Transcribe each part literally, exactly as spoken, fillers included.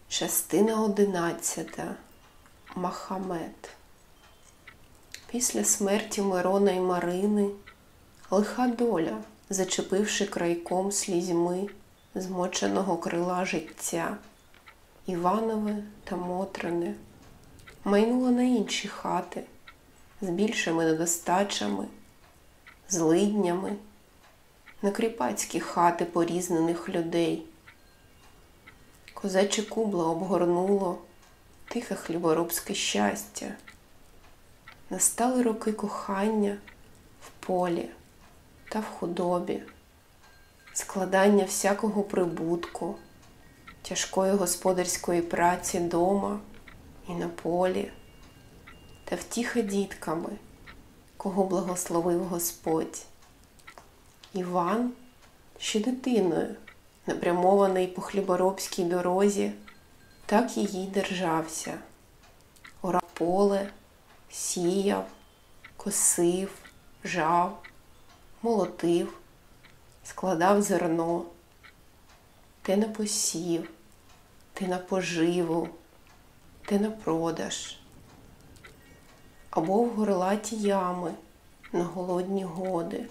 Частина одинадцята. Махамед. Після смерті Мирона і Марини лиха доля, зачепивши крайком слізьми змоченого крила життя, Іванове та Мотрине, майнула на інші хати з більшими недостачами, злиднями, на кріпацькі хати порізнених людей. Козаче кубло обгорнуло тихе хліборобське щастя. Настали роки кохання в полі та в худобі, складання всякого прибутку, тяжкої господарської праці дома і на полі, та втіха дітками, кого благословив Господь. Іван, ще дитиною, напрямований по хліборобській дорозі, так її держався. Орав поле, сіяв, косив, жав, молотив, складав зерно. Те на посів, те на поживу, те на продаж. Або в горлаті ями на голодні годи.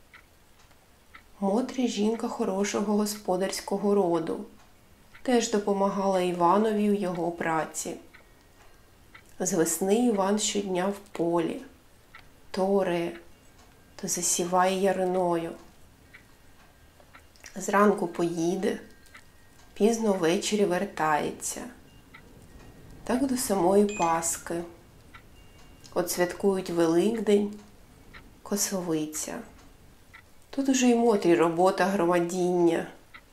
Мотря жінка хорошого господарського роду, теж допомагала Іванові у його праці. З весни Іван щодня в полі, то оре, то засіває яриною. Зранку поїде, пізно ввечері вертається. Так до самої Пасхи. От святкують Великдень, Косовиця. Тут уже й Мотрі робота громадіння.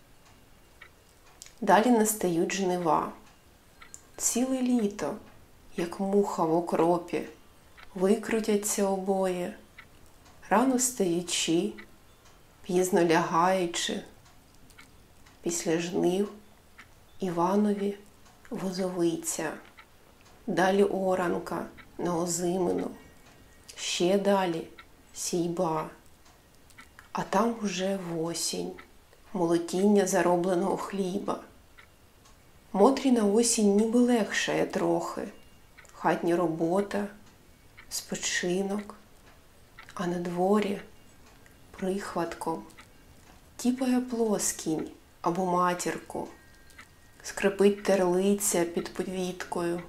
Далі настають жнива. Ціле літо, як муха в окропі, викрутяться обоє, рано встаючи, пізно лягаючи. Після жнив Іванові возовиця, далі оранка на озимину, ще далі сійба. А там уже в осінь, молотіння заробленого хліба. Мотрі на осінь ніби легшає трохи. Хатня робота, спочинок, а на дворі прихватком тіпає плоскінь або матірку, скрипить терлиця під повіткою.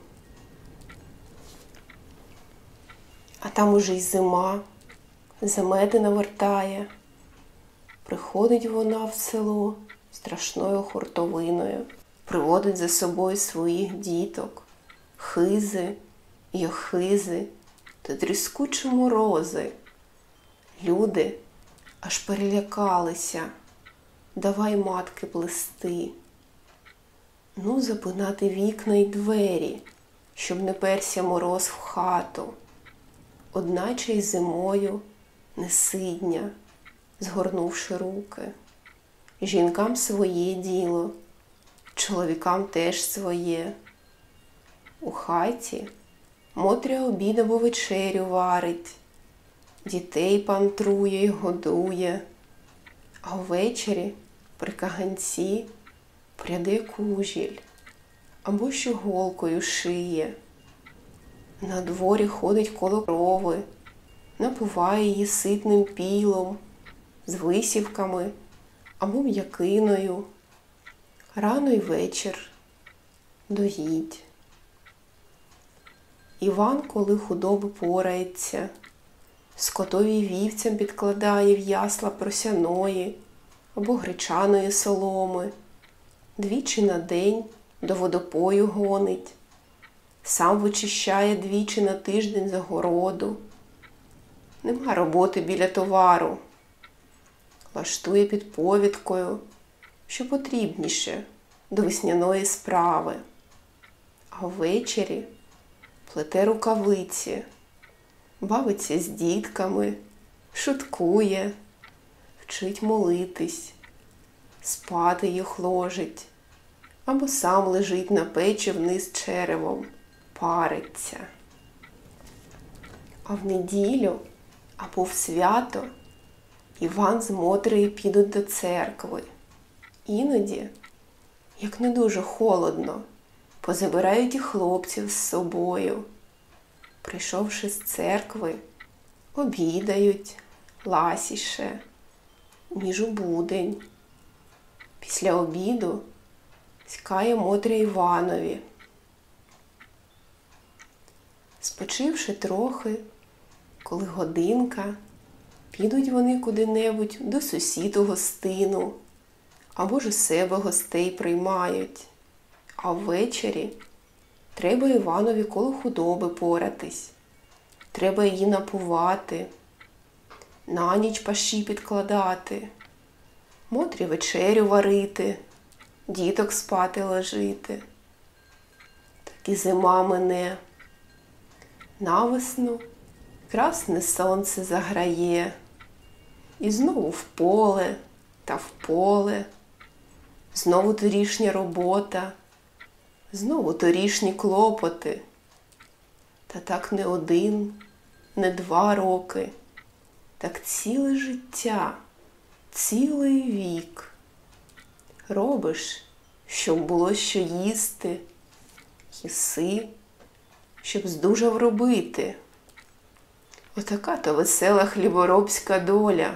А там уже й зима, замети навертає. Приходить вона в село страшною хуртовиною, приводить за собою своїх діток, хизи й охизи та тріскучі морози. Люди аж перелякалися, давай матки плести. Ну, запинати вікна й двері, щоб не перся мороз в хату. Одначе й зимою несидня, згорнувши руки. Жінкам своє діло, чоловікам теж своє. У хаті Мотря обід або вечерю варить, дітей пантрує й годує, а ввечері при каганці пряде кужіль або що голкою шиє. На дворі ходить коло корови, напуває її ситним пілом, з висівками або м'якиною. Рано й вечір доїть. Іван, коли худоби порається, скотові вівцям підкладає в ясла просяної або гречаної соломи, двічі на день до водопою гонить, сам вичищає двічі на тиждень загороду. Нема роботи біля товару. Лаштує під повідкою, що потрібніше до весняної справи. А ввечері плете рукавиці, бавиться з дітками, шуткує, вчить молитись, спати їх ложить, або сам лежить на печі вниз черевом, париться. А в неділю або в свято Іван з Мотрею підуть до церкви. Іноді, як не дуже холодно, позабирають і хлопців з собою. Прийшовши з церкви, обідають ласіше, ніж у будень. Після обіду сікає Мотря Іванові. Спочивши трохи, коли годинка, підуть вони куди-небудь до сусід у гостину, або ж у себе гостей приймають. А ввечері треба Іванові коло худоби поратись, треба її напувати, на ніч паші підкладати, Мотрі вечерю варити, діток спати ложити. Так і зима мине. Навесну красне сонце заграє, і знову в поле та в поле, знову торішня робота, знову торішні клопоти. Та так не один, не два роки, так ціле життя, цілий вік. Робиш, щоб було що їсти, їси, щоб здужав робити. Отака то весела хліборобська доля.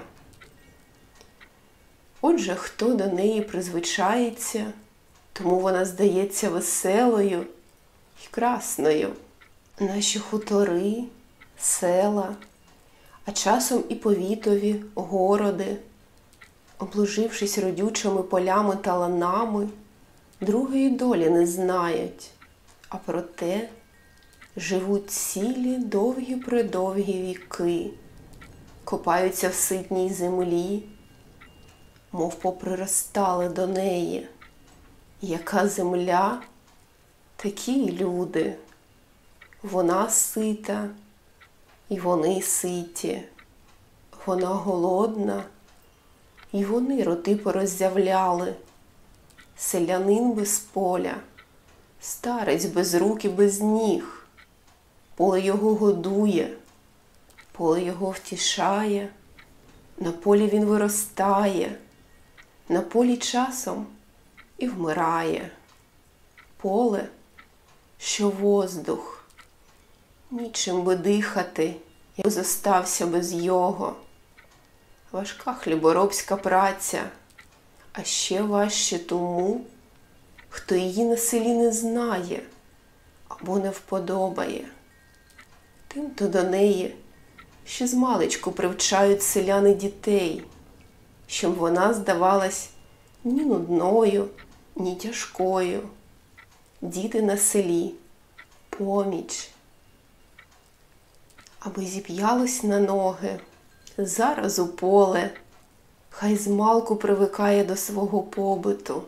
Отже, хто до неї призвичається, тому вона здається веселою і красною. Наші хутори, села, а часом і повітові городи, обложившись родючими полями та ланами, другої долі не знають, а проте живуть цілі довгі-предовгі віки, копаються в ситній землі, мов поприростали до неї. Яка земля, такі й люди. Вона сита, і вони ситі. Вона голодна, і вони роти пороззявляли. Селянин без поля, старець без рук і без ніг. Поле його годує, поле його втішає, на полі він виростає, на полі часом і вмирає. Поле, що воздух, нічим би дихати, як зостався без його. Важка хліборобська праця, а ще важче тому, хто її на селі не знає або не вподобає. Тим-то до неї ще змалечку привчають селяни дітей, щоб вона здавалась ні нудною, ні тяжкою. Діти на селі – поміч. Аби зіп'ялось на ноги, зараз у поле, хай змалку привикає до свого побиту.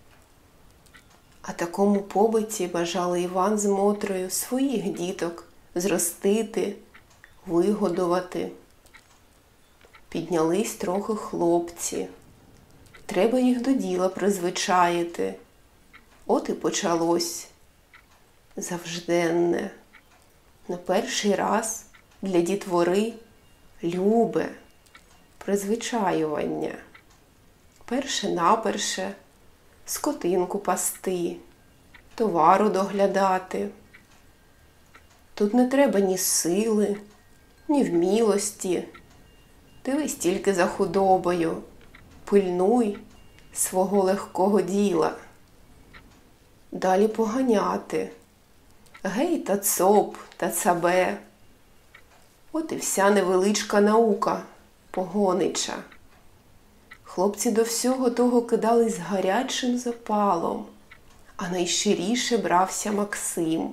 А такому побиті бажали Іван з Мотрою своїх діток зростити, вигодувати. Піднялись трохи хлопці. Треба їх до діла призвичаїти. От і почалось завжденне, на перший раз для дітвори любе призвичаювання. Перше-наперше скотинку пасти, товару доглядати. Тут не треба ні сили, ні вмілості. Дивись тільки за худобою, пильнуй свого легкого діла. Далі поганяти. Гей та цоп та цабе. От і вся невеличка наука погонича. Хлопці до всього того кидались з гарячим запалом, а найщиріше брався Максим.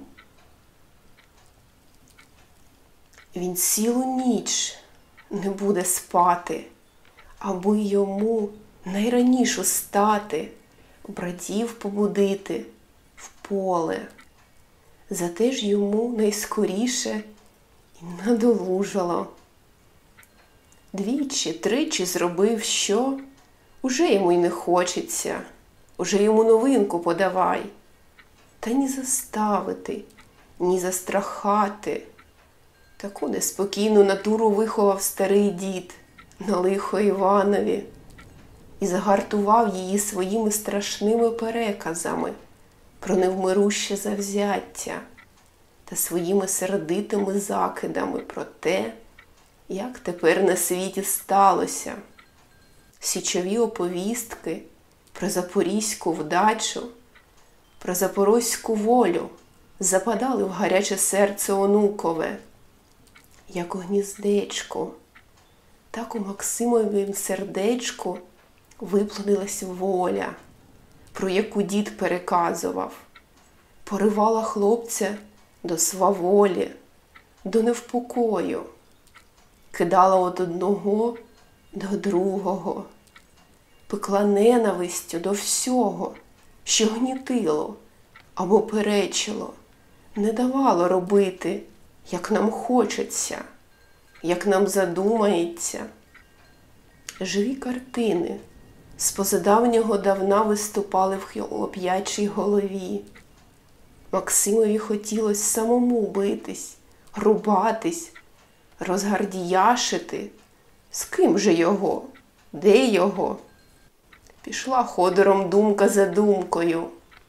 Він цілу ніч не буде спати, аби йому найраніше встати, братів побудити в поле. Зате ж йому найскоріше і надолужало. Двічі, тричі зробив що, уже йому й не хочеться, уже йому новинку подавай. Та ні заставити, ні застрахати. Таку неспокійну натуру виховав старий дід на лихо Іванові і загартував її своїми страшними переказами про невмируще завзяття та своїми сердитими закидами про те, як тепер на світі сталося. Січові оповістки про запорізьку вдачу, про запорозьку волю западали в гаряче серце онукове, як у гніздечку. Так у Максимовім сердечку виплодилась воля, про яку дід переказував, поривала хлопця до сваволі, до невпокою, кидала від одного до другого, пекла ненавистю до всього, що гнітило або перечило, не давало робити, як нам хочеться, як нам задумається. Живі картини з позадавнього давна виступали в хлоп'ячій голові. Максимові хотілося самому битись, рубатись, розгардіяшити. З ким же його? Де його? Пішла ходором думка за думкою.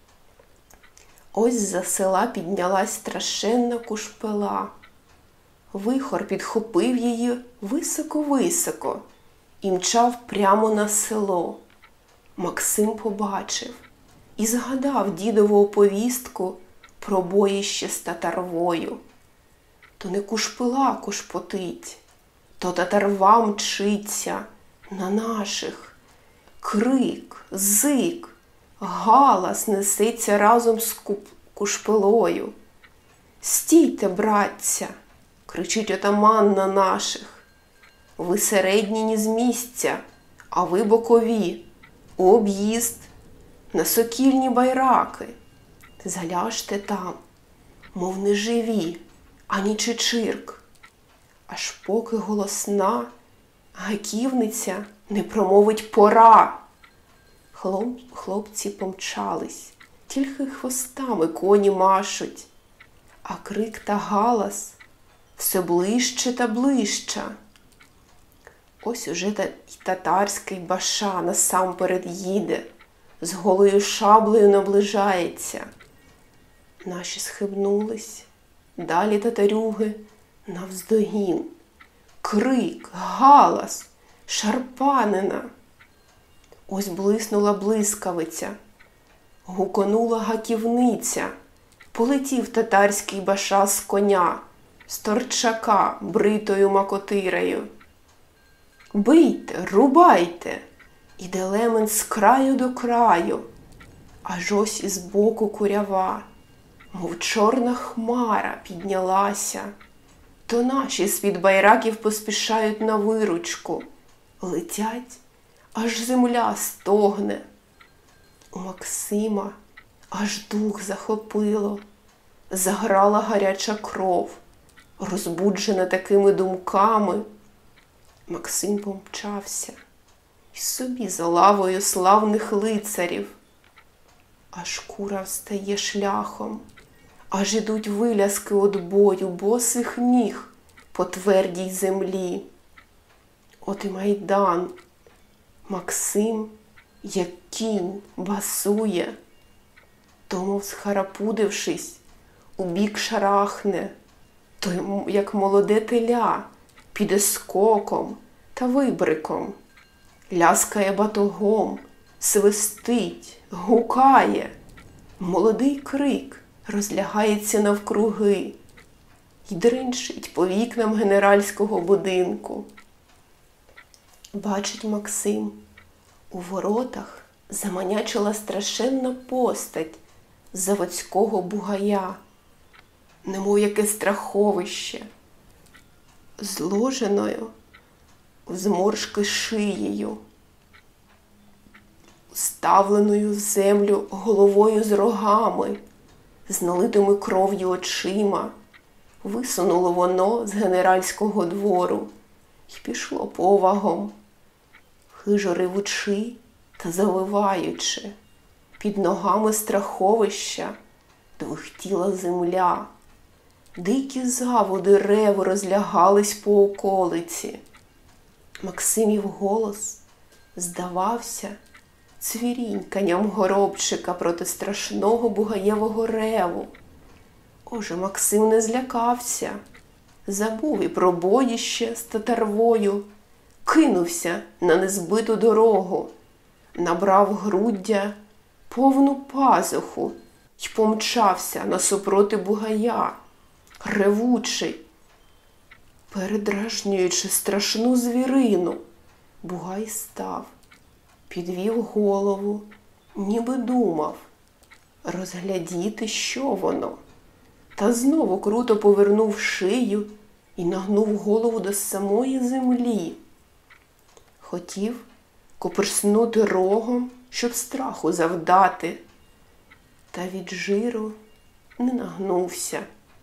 Ось за села піднялась страшенна кушпела. Вихор підхопив її високо-високо і мчав прямо на село. Максим побачив і згадав дідову оповістку про боїще з татарвою. То не кушпела кушпотить, то татарва мчиться на наших. Крик, зик, галас несеться разом з кушпелою. «Стійте, братця!» – кричить отаман на наших. «Ви середні ні з місця, а ви бокові, у об'їзд, на сокільні байраки. Заляжте там, мов не живі, ані чечирк». Аж поки голосна гаківниця не промовить «пора». Хлоп, хлопці помчались, тільки хвостами коні машуть, а крик та галас все ближче та ближче. Ось уже та, татарський баша насамперед їде, з голою шаблею наближається. Наші схибнулись, далі татарюги навздогін. Крик, галас, шарпанина. Ось блиснула блискавиця, гуконула гаківниця, полетів татарський баша з коня, з торчака бритою макотирею. «Бийте, рубайте!» Іде лемен з краю до краю, аж ось із боку курява, мов чорна хмара піднялася. То наші з-під байраків поспішають на виручку, летять, аж земля стогне. У Максима аж дух захопило, заграла гаряча кров, розбуджена такими думками. Максим помчався і собі за лавою славних лицарів. Аж кура встає шляхом, аж ідуть виляски од бою босих ніг по твердій землі. От і майдан. Максим, як кінь, басує, то, мов схарапудившись, у бік шарахне, то, як молоде теля, піде скоком та вибриком, ляскає батогом, свистить, гукає. Молодий крик розлягається навкруги й дринчить по вікнам генеральського будинку. Бачить Максим, у воротах заманячила страшенна постать заводського бугая, немов яке страховище, зложеною в зморшки шиєю, ставленою в землю головою з рогами, з налитими кров'ю очима. Висунуло воно з генеральського двору й пішло повагом, хижо ревучи та завиваючи. Під ногами страховища двихтіла земля. Дикі заводи реву розлягались по околиці. Максимів голос здавався цвіріньканням горобчика проти страшного бугаєвого реву. Отже, Максим не злякався, забув і про боїще з татарвою, кинувся на незбиту дорогу, набрав груддя повну пазуху й помчався насупроти бугая, ревучий, передражнюючи страшну звірину. Бугай став, підвів голову, ніби думав розглядіти, що воно. Та знову круто повернув шию і нагнув голову до самої землі. Хотів копирснути рогом, щоб страху завдати, та від жиру не нагнувся.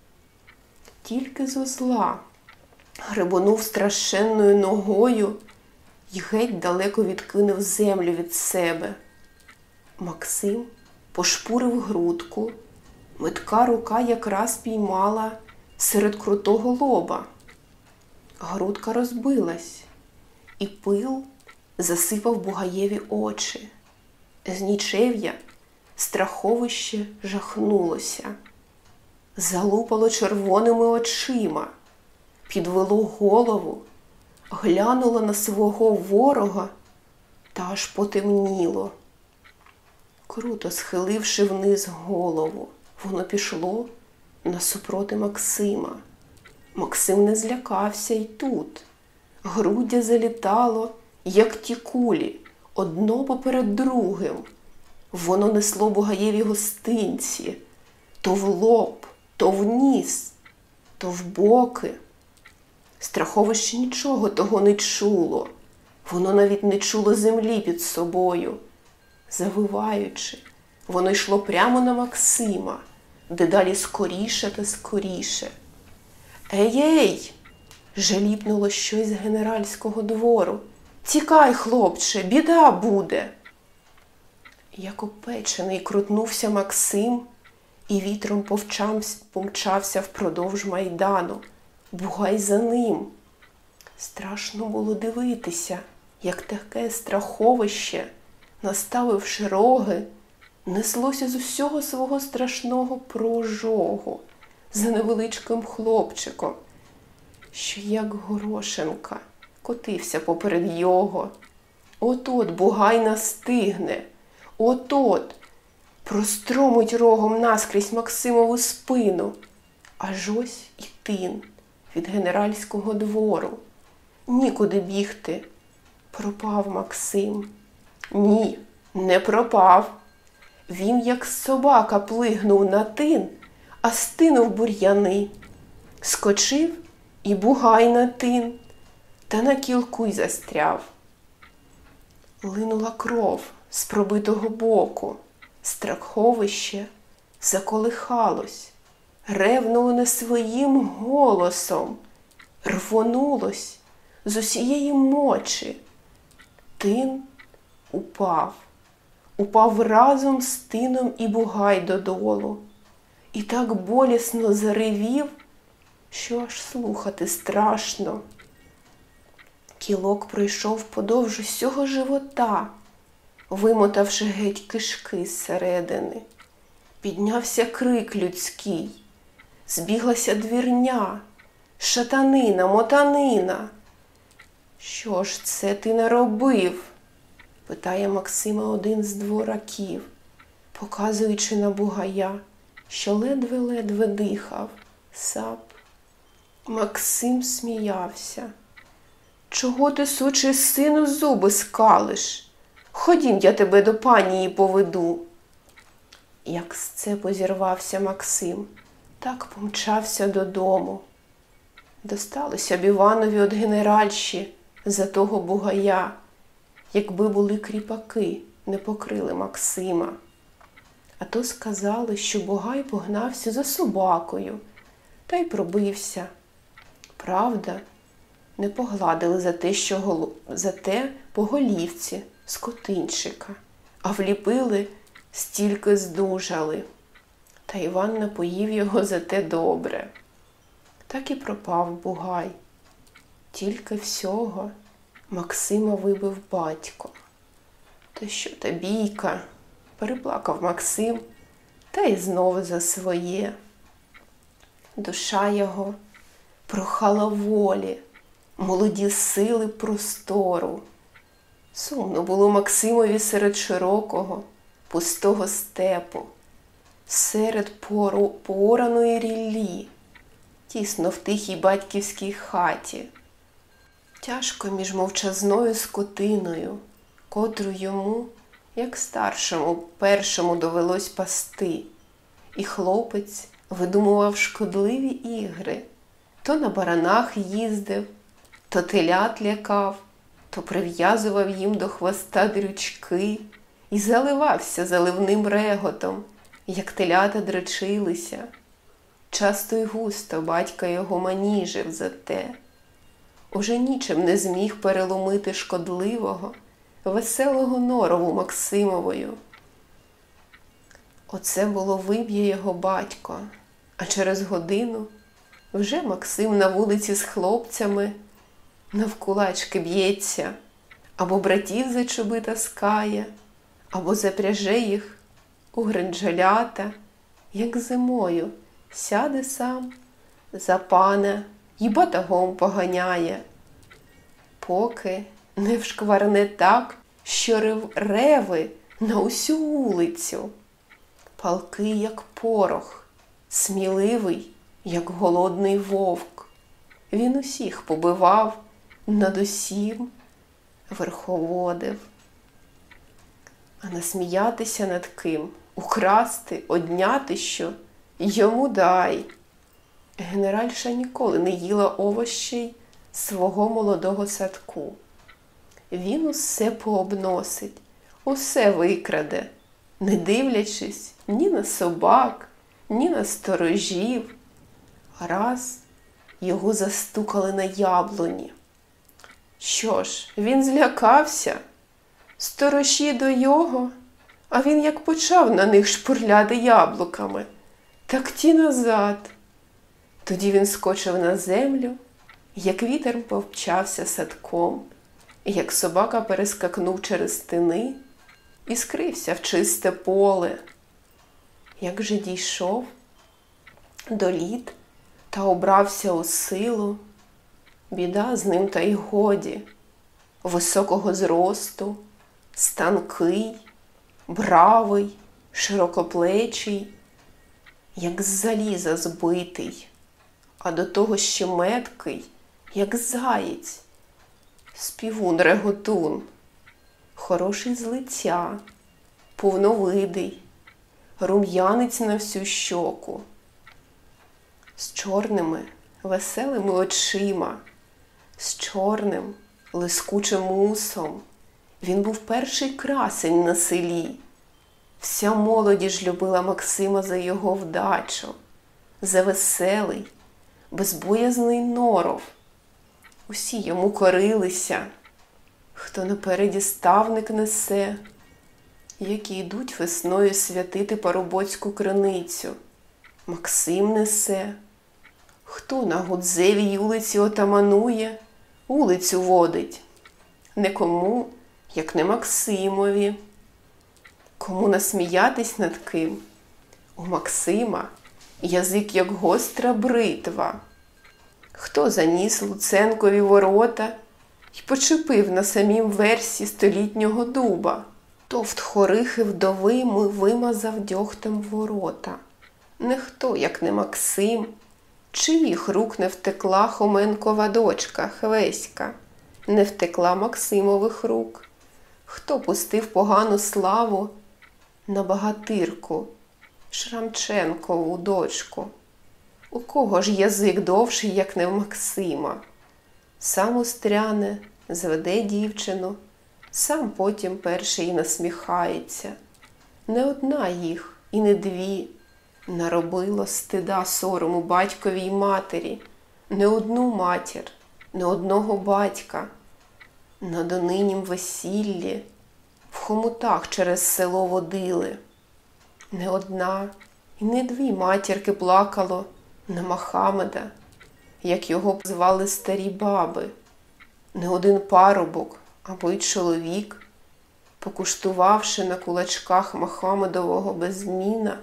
Тільки зо зла гребонув страшенною ногою й геть далеко відкинув землю від себе. Максим пошпурив грудку, метка рука якраз піймала серед крутого лоба. Грудка розбилась, і пил засипав бугаєві очі. З нічев'я страховище жахнулося, залупало червоними очима, підвело голову, глянуло на свого ворога та аж потемніло. Круто схиливши вниз голову, воно пішло насупроти Максима. Максим не злякався й тут. Груддя залітало, як ті кулі, одно поперед другим. Воно несло бугаєві гостинці, то в лоб, то в ніс, то в боки. Страховище нічого того не чуло. Воно навіть не чуло землі під собою. Завиваючи, воно йшло прямо на Максима, дедалі скоріше та скоріше. «Ей-ей!» – жалібнуло щось з генеральського двору. «Тікай, хлопче, біда буде!» Як опечений крутнувся Максим і вітром помчався впродовж майдану. Бугай за ним. Страшно було дивитися, як таке страховище, наставивши роги, неслося з усього свого страшного прожогу за невеличким хлопчиком, що, як горошинка, котився поперед його. От-от бугай настигне, от-от простромить рогом наскрізь Максимову спину. Аж ось і тин від генеральського двору. Нікуди бігти. Пропав Максим. Ні, не пропав. Він, як собака, плигнув на тин, а стинув бур'яни. Скочив і бугай на тин, та на кілку й застряв. Линула кров з пробитого боку. Страховище заколихалось, ревнуло не своїм голосом, рвонулось з усієї мочі. Тин упав, упав разом з тином і бугай додолу. І так болісно заревів, що аж слухати страшно. Кілок пройшов подовж усього живота, вимотавши геть кишки зсередини. Піднявся крик людський, збіглася двірня, шатанина, мотанина. «Що ж це ти наробив?» – питає Максима один з двораків, показуючи на бугая, що ледве-ледве дихав. Сап. Максим сміявся. «Чого ти, сучий сину, зуби скалиш? Ходім, я тебе до панії поведу». Як з цепу зірвався Максим, так помчався додому. Досталося б Іванові від генеральші за того бугая, якби були кріпаки, не покрили Максима. А то сказали, що бугай погнався за собакою, та й пробився. Правда, не погладили за те, що гол... за те по голівці скотинчика, а вліпили, стільки здужали. Та Іван напоїв його за те добре. Так і пропав бугай. Тільки всього Максима вибив батько. То що та бійка? Переплакав Максим, та й знову за своє. Душа його прохала волі, молоді сили простору. Сумно було Максимові серед широкого, пустого степу, серед пору, пораної ріллі, тісно в тихій батьківській хаті. Тяжко між мовчазною скотиною, котру йому, як старшому, першому довелось пасти. І хлопець видумував шкодливі ігри. То на баранах їздив, то телят лякав, то прив'язував їм до хвоста дрючки і заливався заливним реготом, як телята дрочилися. Часто й густо батька його маніжив за те. Уже нічим не зміг переломити шкодливого, веселого норову Максимовою. Оце було виб'є його батько, а через годину вже Максим на вулиці з хлопцями навкулачки б'ється, або братів за чоби таскає, або запряже їх у гринджалята, як зимою сяде сам за пана й батагом поганяє, поки не вшкварне так, що рев реви на усю вулицю. Палкий, як порох, сміливий, як голодний вовк. Він усіх побивав, над усім верховодив. А насміятися над ким, украсти, одняти що, йому дай. Генеральша ніколи не їла овощей свого молодого садку. Він усе пообносить, усе викраде, не дивлячись ні на собак, ні на сторожів. Раз його застукали на яблуні. Що ж, він злякався. Сторожі до його, а він як почав на них шпурляти яблуками, так ті назад. Тоді він скочив на землю, як вітер повчався садком, як собака перескакнув через стіни і скрився в чисте поле. Як же дійшов до літ та обрався у силу, біда з ним та й годі. Високого зросту, станкий, бравий, широкоплечий, як з заліза збитий, а до того ще меткий, як заєць, співун-реготун, хороший з лиця, повновидий, рум'янець на всю щоку, з чорними, веселими очима, з чорним, лискучим усом. Він був перший красень на селі. Вся молодіж любила Максима за його вдачу, за веселий, безбоязний норов. Усі йому корилися, хто напереді ставник несе, які йдуть весною святити Парубоцьку криницю. Максим несе. Хто на Гудзевій улиці отаманує, улицю водить. Не кому, як не Максимові. Кому насміятись над ким? У Максима язик, як гостра бритва. Хто заніс Луценкові ворота й почепив на самім версі столітнього дуба? Товт хорихи вдови ми вимазав дьогтем ворота. Не хто, як не Максим, чиїх рук не втекла Хоменкова дочка Хвеська, не втекла Максимових рук. Хто пустив погану славу на богатирку Шрамченкову дочку? У кого ж язик довший, як не в Максима? Сам устряне, зведе дівчину, сам потім перший і насміхається. Не одна їх, і не дві, наробило стида сорому батькові й матері, не одну матір, не одного батька. На донинім весіллі в хомутах через село водили. Не одна і не дві матірки плакало на Мохамеда, як його звали старі баби. Не один парубок або й чоловік покуштувавши на кулачках Мохамедового беззміна,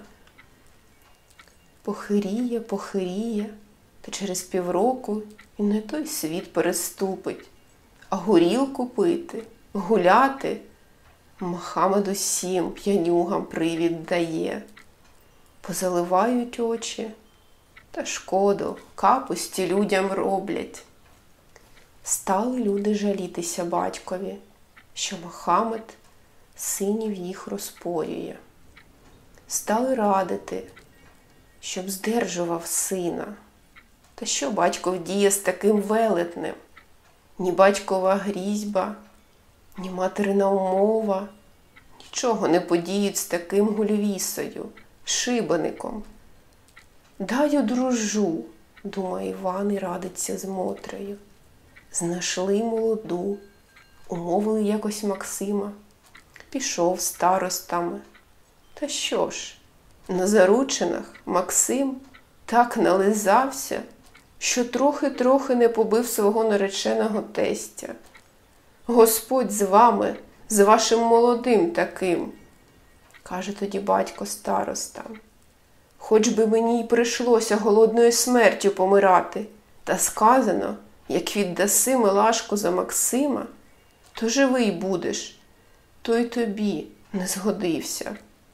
похиріє, похиріє, та через півроку і не той світ переступить, а горілку пити, гуляти Мохамед усім п'янюгам привід дає. Позаливають очі, та шкоду, капусті людям роблять. Стали люди жалітися батькові, що Мохамед синів їх розпоює. Стали радити, щоб здержував сина. Та що батько вдіє з таким велетнем? Ні батькова грізьба, ні материна умова нічого не подіють з таким гульвісою, шибаником. Дай одружу, думає Іван і радиться з Мотрею. Знайшли молоду, умовили якось Максима. Пішов старостами. Та що ж, на заручинах Максим так нализався, що трохи-трохи не побив свого нареченого тестя. Господь з вами, з вашим молодим таким, каже тоді батько старостам. Хоч би мені й прийшлося голодною смертю помирати, та сказано, як віддаси Милашку за Максима, то живий будеш, то й тобі не згодився.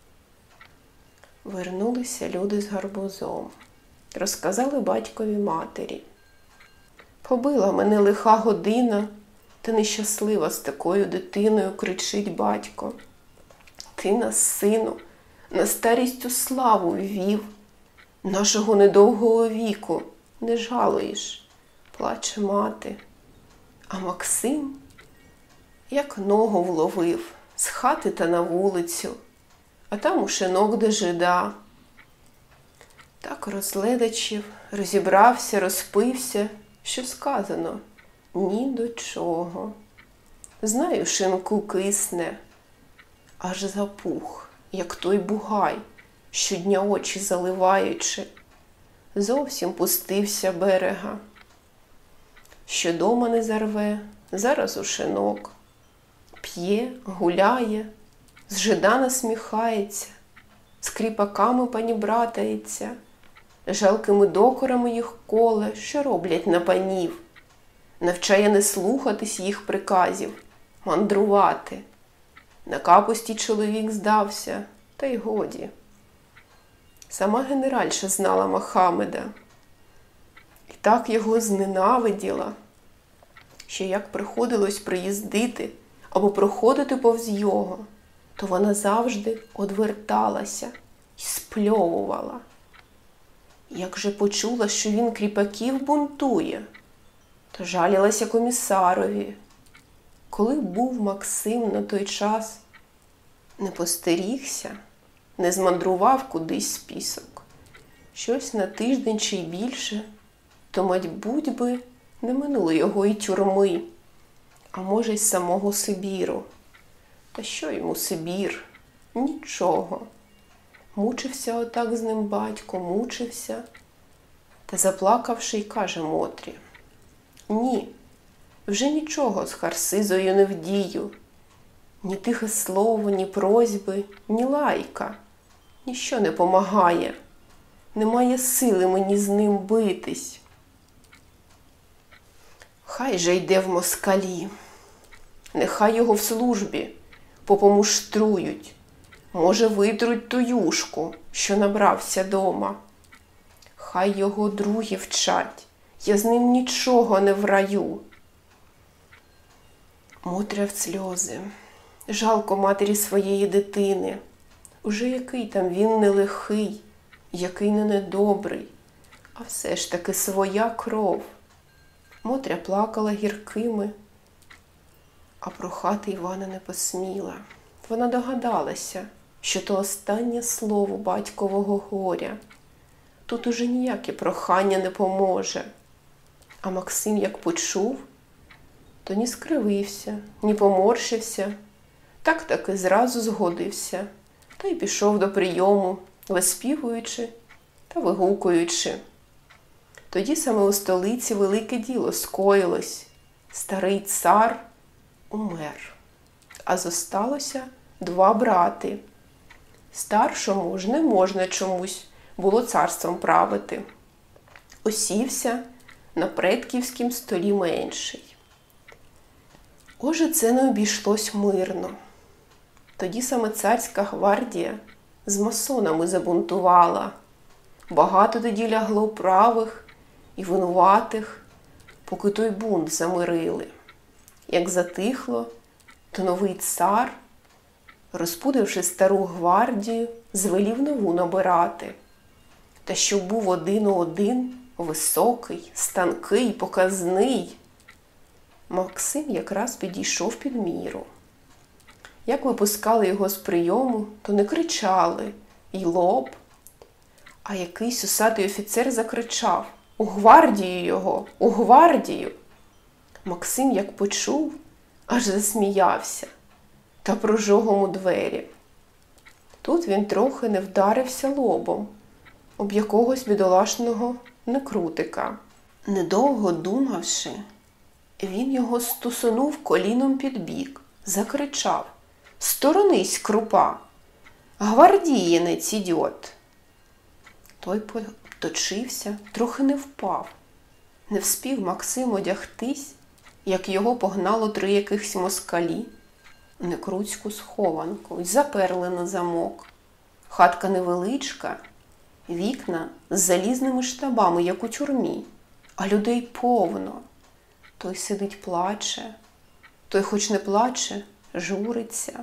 Вернулися люди з гарбузом. Розказали батькові матері. Побила мене лиха година, та нещаслива з такою дитиною, кричить батько. Ти нас, сину, на старість у славу ввів, нашого недовгого віку не жалуєш, плаче мати. А Максим, як ногу вловив, з хати та на вулицю, а там у шинок де жида. Так розледачів, розібрався, розпився, що сказано ні до чого. Знаю, шинку кисне, аж запух, як той бугай, щодня очі заливаючи, зовсім пустився берега. Що дома не зарве, зараз у шинок. П'є, гуляє, з жида насміхається, з кріпаками панібратається, жалкими докорами їх коле, що роблять на панів. Навчає не слухатись їх приказів, мандрувати. На капусті чоловік здався, та й годі. Сама генеральша знала Мохамеда. І так його зненавиділа, що як приходилось приїздити або проходити повз його, то вона завжди одверталася і спльовувала. Як же почула, що він кріпаків бунтує, то жалілася комісарові. Коли був Максим на той час, не постерігся, не змандрував кудись з пісок, щось на тиждень чи й більше, то, мабуть би, не минуло його і тюрми, а може й самого Сибіру. Та що йому Сибір? Нічого. Мучився отак з ним батько, мучився. Та заплакавши й каже Мотрі: ні, вже нічого з Харсизою не вдію. Ні тихе слово, ні просьби, ні лайка. Ніщо не помагає. Немає сили мені з ним битись. Хай же йде в москалі. Нехай його в службі попомуштрують. Може, витруть ту юшку, що набрався дома. Хай його другі вчать. Я з ним нічого не враю. Мотря в сльози. Жалко матері своєї дитини. Уже який там він не лихий, який не недобрий, а все ж таки своя кров. Мотря плакала гіркими, а прохати Івана не посміла. Вона догадалася, що то останнє слово батькового горя. Тут уже ніяке прохання не поможе. А Максим, як почув, то ні скривився, ні поморщився, так-таки зразу згодився, та й пішов до прийому, виспівуючи та вигукуючи. Тоді саме у столиці велике діло скоїлось. Старий цар умер, а зосталося два брати. Старшому ж не можна чомусь було царством правити. Осівся на предківськім столі менший. Отже, це не обійшлось мирно. Тоді саме царська гвардія з масонами забунтувала. Багато тоді лягло правих і винуватих, поки той бунт замирили. Як затихло, то новий цар, розпудивши стару гвардію, звелів нову набирати. Та щоб був один у один, високий, станкий, показний, Максим якраз підійшов під міру. Як випускали його з прийому, то не кричали й лоб, а якийсь усатий офіцер закричав: «У гвардію його! У гвардію!» Максим, як почув, аж засміявся та прожогом у двері. Тут він трохи не вдарився лобом об якогось бідолашного некрутика. Недовго думавши, він його стусунув коліном під бік, закричав: «Сторонись, крупа! Гвардієнець ідіот!» Той поточився, трохи не впав. Не вспів Максим одягтись, як його погнало три якихось москалі в некрутську схованку й заперли на замок. Хатка невеличка, вікна з залізними штабами, як у тюрмі, а людей повно. Той сидить плаче, той хоч не плаче, журиться.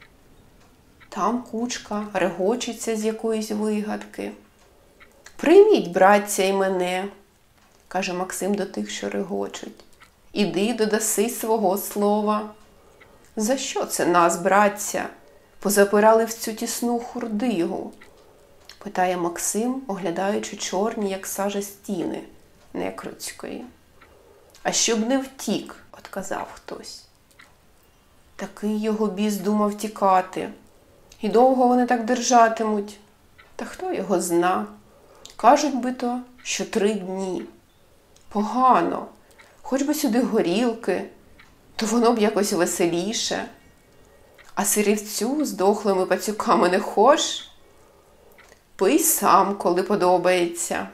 Там кучка регочеться з якоїсь вигадки. «Прийміть, братця, і мене», – каже Максим до тих, що регочуть. «Іди, додаси свого слова». «За що це нас, братця, позапирали в цю тісну хурдигу?» – питає Максим, оглядаючи чорні, як сажа, стіни некрутської. «А щоб не втік», – отказав хтось. Такий його біс думав тікати. І довго вони так держатимуть? Та хто його зна? Кажуть би то, що три дні. Погано. Хоч би сюди горілки, то воно б якось веселіше. А сирівцю з дохлими пацюками не хош? Пий сам, коли подобається.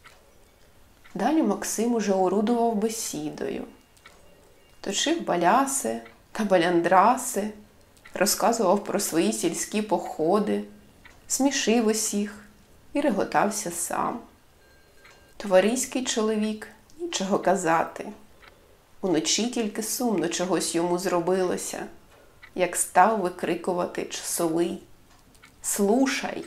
Далі Максим уже орудував бесідою. Точив баляси та баляндраси, розказував про свої сільські походи, смішив усіх і реготався сам. Товариський чоловік, нічого казати. Уночі тільки сумно чогось йому зробилося, як став викрикувати часовий: «Слушай!»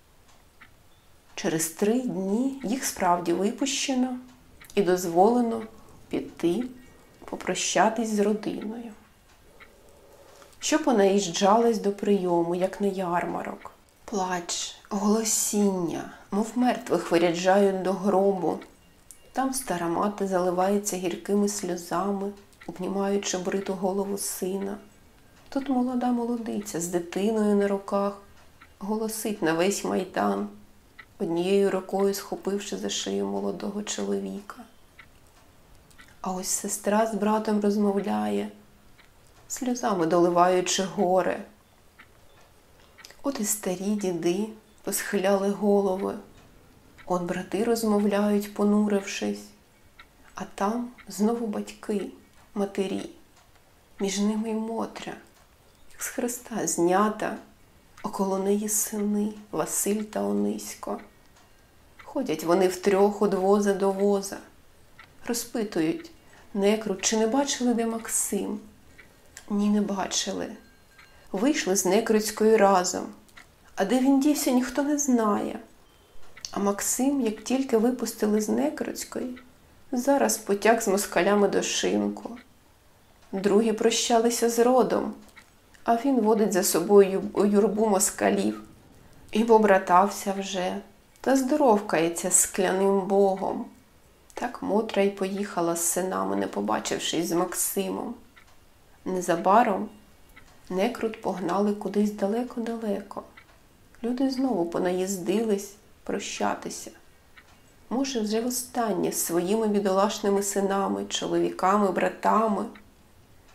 Через три дні їх справді випущено і дозволено піти попрощатись з родиною. Що понаїжджались до прийому, як на ярмарок. Плач, голосіння, мов мертвих виряджають до гробу. Там стара мати заливається гіркими сльозами, обнімаючи бриту голову сина. Тут молода молодиця з дитиною на руках голосить на весь майдан, однією рукою схопивши за шию молодого чоловіка. А ось сестра з братом розмовляє, сльозами доливаючи горе. От і старі діди посхиляли голови, от брати розмовляють, понурившись, а там знову батьки, матері, між ними й Мотря, як з хреста знята, около неї сини Василь та Онисько. Ходять вони втрьох од воза до воза, розпитують некрут, чи не бачили, де Максим. Ні, не бачили. Вийшли з некрутської разом, а де він дівся, ніхто не знає. А Максим, як тільки випустили з некрутської, зараз потяг з москалями до Шинку. Другі прощалися з родом, а він водить за собою юрбу москалів. І побратався вже, та здоровкається з скляним богом. Так Мотря й поїхала з синами, не побачившись з Максимом. Незабаром некрут погнали кудись далеко-далеко. Люди знову понаїздились прощатися. Може, вже востаннє з своїми бідолашними синами, чоловіками, братами.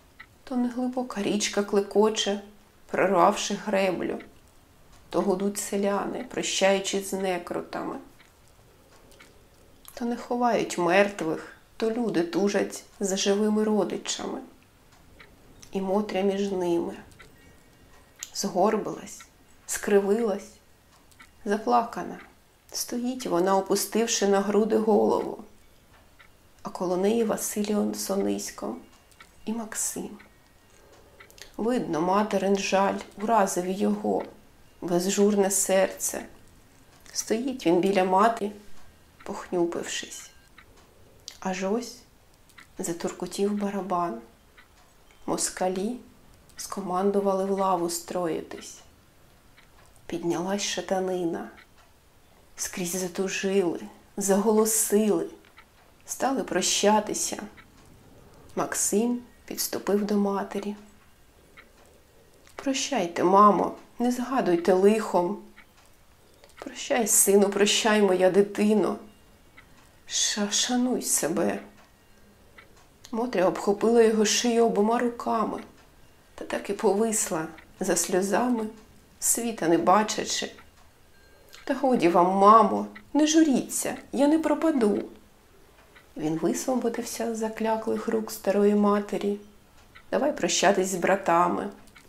То неглибока річка клекоче, прорвавши греблю, то гудуть селяни, прощаючись з некрутами. То не ховають мертвих, то люди тужать за живими родичами. І Мотря між ними. Згорбилась, скривилась, заплакана. Стоїть вона, опустивши на груди голову. А коло неї Василіон Сонисько і Максим. Видно, материн жаль уразив його, безжурне серце. Стоїть він біля матері, похнюпившись. Аж ось затуркотів барабан. Москалі скомандували в лаву строїтись. Піднялась шатанина. Скрізь затужили, заголосили, стали прощатися. Максим підступив до матері. «Прощайте, мамо, не згадуйте лихом. Прощай, сину, прощай, моя дитино. Ша, шануй себе». Мотря обхопила його шию обома руками, та так і повисла за сльозами, світа не бачачи. «Та годі вам, мамо, не журіться, я не пропаду». Він висвободився з закляклих рук старої матері. «Давай прощатись з братами».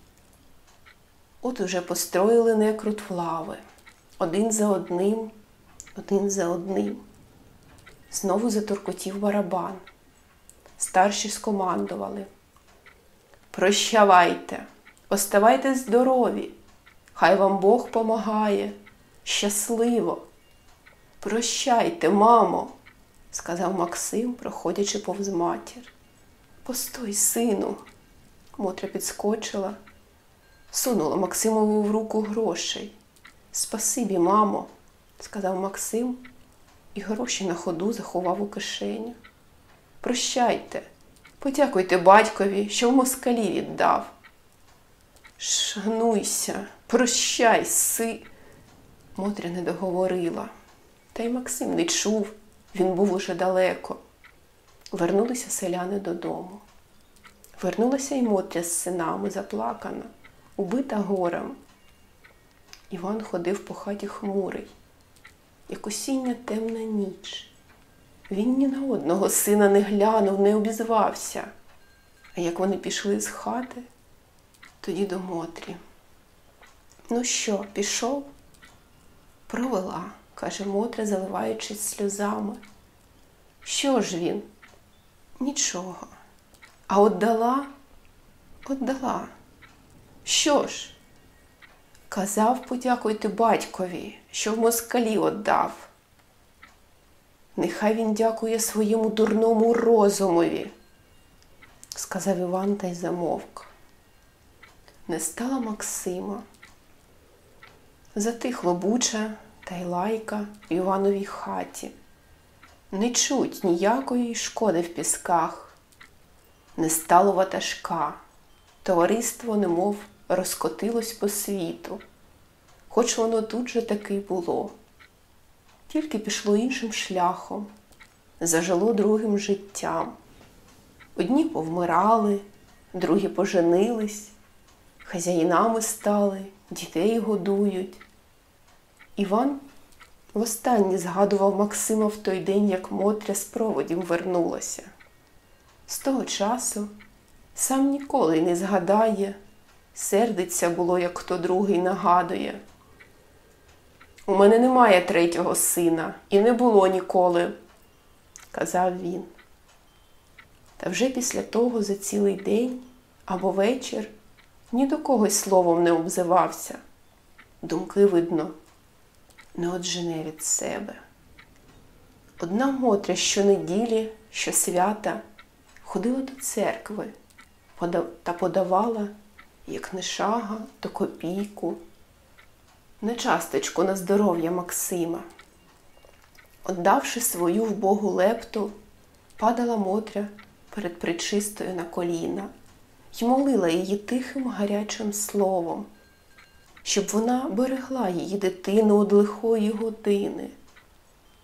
От уже построїли некрут в лави. Один за одним, один за одним. Знову затуркотів барабан. Старші скомандували. «Прощавайте, оставайте здорові, хай вам Бог помагає, щасливо». «Прощайте, мамо», – сказав Максим, проходячи повз матір. «Постой, сину». Мотря підскочила, сунула Максимову в руку грошей. «Спасибі, мамо», – сказав Максим, і гроші на ходу заховав у кишеню. «Прощайте, подякуйте батькові, що в москалі віддав». «Шануйся, прощай, си...» Мотря не договорила. Та й Максим не чув, він був уже далеко. Вернулися селяни додому. Вернулася й Мотря з синами, заплакана, убита горем. Іван ходив по хаті хмурий, як осіння темна ніч. Він ні на одного сина не глянув, не обізвався. А як вони пішли з хати, тоді до Мотрі. «Ну що, пішов?» «Провела», – каже Мотря, заливаючись сльозами. «Що ж він?» «Нічого». «А отдала?» «Отдала». «Що ж?» «Казав, подякуйте батькові, що в москалі отдав». «Нехай він дякує своєму дурному розумові», – сказав Іван та й замовк. Не стало Максима. Затихло Буча та й лайка в Івановій хаті. Не чуть ніякої шкоди в пісках. Не стало ватажка. Товариство немов розкотилось по світу, хоч воно тут же таки було. Тільки пішло іншим шляхом, зажило другим життям. Одні повмирали, другі поженились, хазяїнами стали, дітей годують. Іван востаннє згадував Максима в той день, як Мотря з проводів вернулася. З того часу сам ніколи й не згадає, сердиться було, як хто другий нагадує. «У мене немає третього сина, і не було ніколи», – казав він. Та вже після того за цілий день або вечір ні до когось словом не обзивався. Думки, видно, не оджене від себе. Одна Мотря щонеділі, щосвята ходила до церкви та подавала, як не шага, то копійку, не часточку на здоров'я Максима. Отдавши свою вбогу лепту, падала Мотря перед Пречистою на коліна й молила її тихим гарячим словом, щоб вона берегла її дитину од лихої години,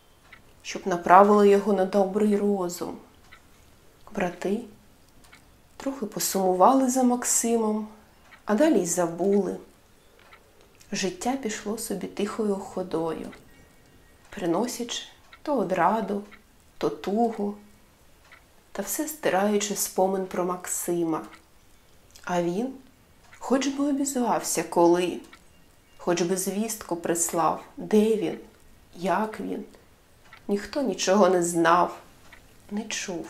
щоб направила його на добрий розум. Брати Трохи посумували за Максимом, а далі й забули. Життя пішло собі тихою ходою, приносячи то одраду, то тугу, та все стираючи спомин про Максима. А він, хоч би обізвався коли, хоч би звістку прислав, де він, як він, ніхто нічого не знав, не чув.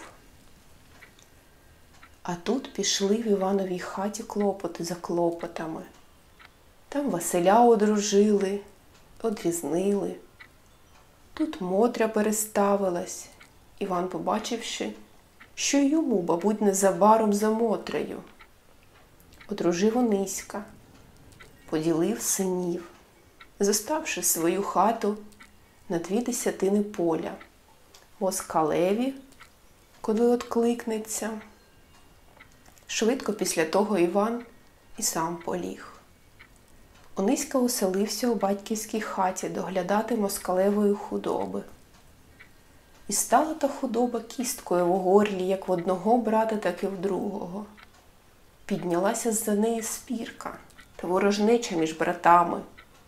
А тут пішли в Івановій хаті клопоти за клопотами. Там Василя одружили, одвізнили. Тут Мотря переставилась. Іван, побачивши, що й йому, бабуть, незабаром за Мотрею. Одружив Ониська, поділив синів, зоставши свою хату на дві десятини поля. Москалеві, коли откликнеться. Швидко після того Іван і сам поліг. Ониська оселився у батьківській хаті доглядати москалевої худоби. І стала та худоба кісткою в горлі, як в одного брата, так і в другого. Піднялася з-за неї спірка та ворожнеча між братами.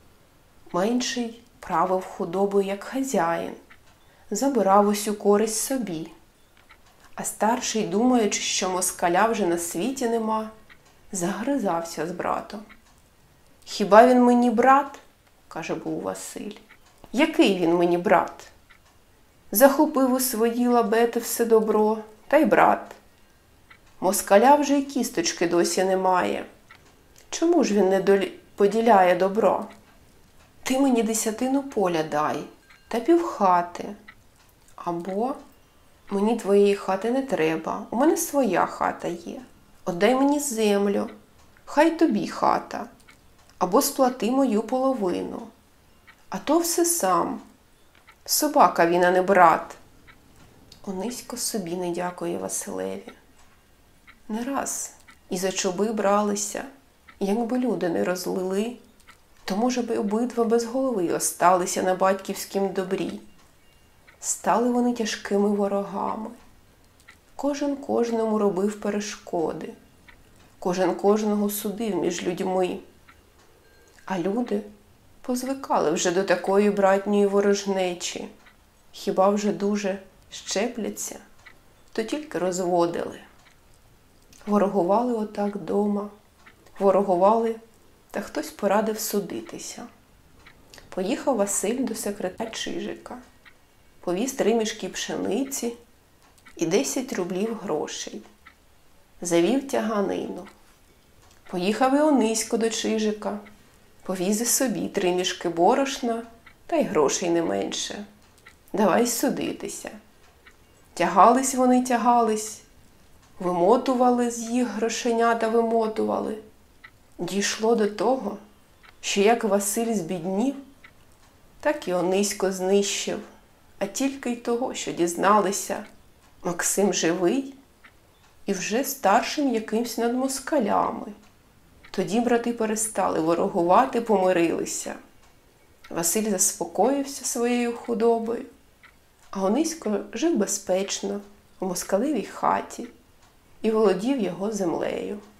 Менший правив худобою як хазяїн, забирав усю користь собі. А старший, думаючи, що москаля вже на світі нема, загризався з братом. «Хіба він мені брат?» – каже був Василь. «Який він мені брат? Захопив у свої лабети все добро, та й брат. Москаля вже й кісточки досі немає. Чому ж він не долі... поділяє добро? Ти мені десятину поля дай, та півхати. Або мені твоєї хати не треба, у мене своя хата є. Отдай мені землю, хай тобі хата. Або сплати мою половину. А то все сам. Собака він, а не брат». Онисько собі не дякує Василеві. Не раз і за чоби бралися, якби люди не розлили, то, може би, обидва без голови осталися на батьківськім добрі. Стали вони тяжкими ворогами. Кожен кожному робив перешкоди. Кожен кожного судив між людьми. А люди позвикали вже до такої братньої ворожнечі. Хіба вже дуже щепляться, то тільки розводили. Ворогували отак дома, ворогували, та хтось порадив судитися. Поїхав Василь до секретаря Чижика, повіз три мішки пшениці і десять рублів грошей. Завів тяганину. Поїхав і Онисько до Чижика, повіз і собі три мішки борошна, та й грошей не менше. Давай судитися. Тягались вони, тягались, вимотували з їх грошенята, вимотували. Дійшло до того, що як Василь збіднів, так і Онисько знищив, а тільки й того, що дізналися, Максим живий і вже старшим якимсь над москалями. Тоді брати перестали ворогувати, помирилися. Василь заспокоївся своєю худобою, а Онисько жив безпечно у москалевій хаті і володів його землею.